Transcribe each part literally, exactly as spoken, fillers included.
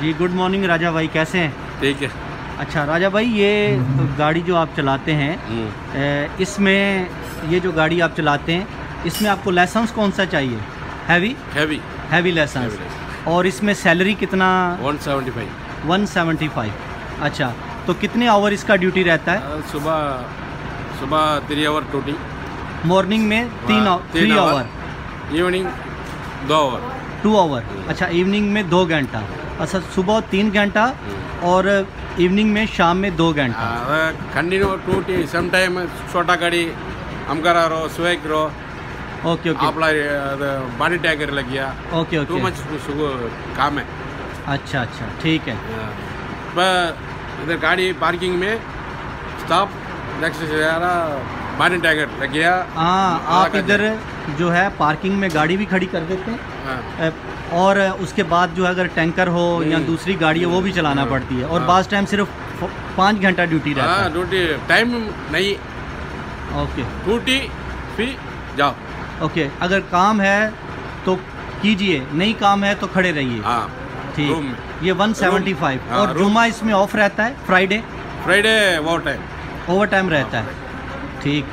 जी good morning राजा भाई, कैसे हैं? ठीक है। अच्छा राजा भाई, ये गाड़ी जो आप चलाते हैं, इसमें ये जो गाड़ी आप चलाते हैं इसमें आपको लाइसेंस कौन सा चाहिए? Heavy heavy heavy license. और इसमें सैलरी कितना? One seventy five. One seventy five. अच्छा, तो कितने आवर इसका ड्यूटी रहता है? सुबह सुबह थ्री आवर ड्यूटी, मॉर्निंग में तीन थ्री आवर, इवनिंग दो आवर, टू आवर। अच्छा, इवनिंग में दो घंटा। अच्छा, सुबह तीन घंटा और इवनिंग में शाम में दो घंटा कंटिन्यू ड्यूटी। सम टाइम छोटा गाड़ी हमकरा रो स्वेक रो। Okay okay. आप बॉडी टैगर लग गया। Okay okay. टू मच काम है। अच्छा अच्छा, ठीक है। इधर गाड़ी पार्किंग में स्टॉप बॉडी टैगर लग गया। हाँ, आप इधर जो है पार्किंग में गाड़ी भी खड़ी कर देते हैं। हाँ। और उसके बाद जो है अगर टैंकर हो या दूसरी गाड़ी है वो भी चलाना पड़ती है। और हाँ। बास टाइम सिर्फ पाँच घंटा ड्यूटी रहता है। ड्यूटी टाइम नहीं। ओके, ड्यूटी फिर जाओ। ओके, अगर काम है तो कीजिए, नहीं काम है तो खड़े रहिए। हाँ ठीक। ये वन सेवेंटी फाइव। और जुम्मा इसमें ऑफ रहता है? Friday Friday over time over time रहता है। ठीक।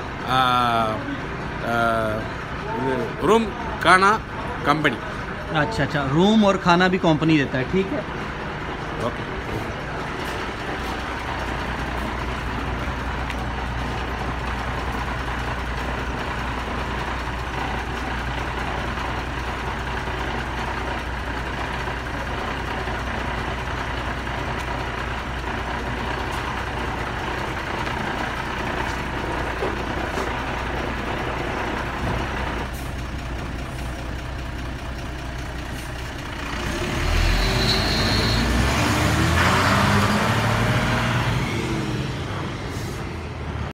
रूम खाना कंपनी। अच्छा अच्छा, रूम और खाना भी कंपनी देता है। ठीक है, ओके।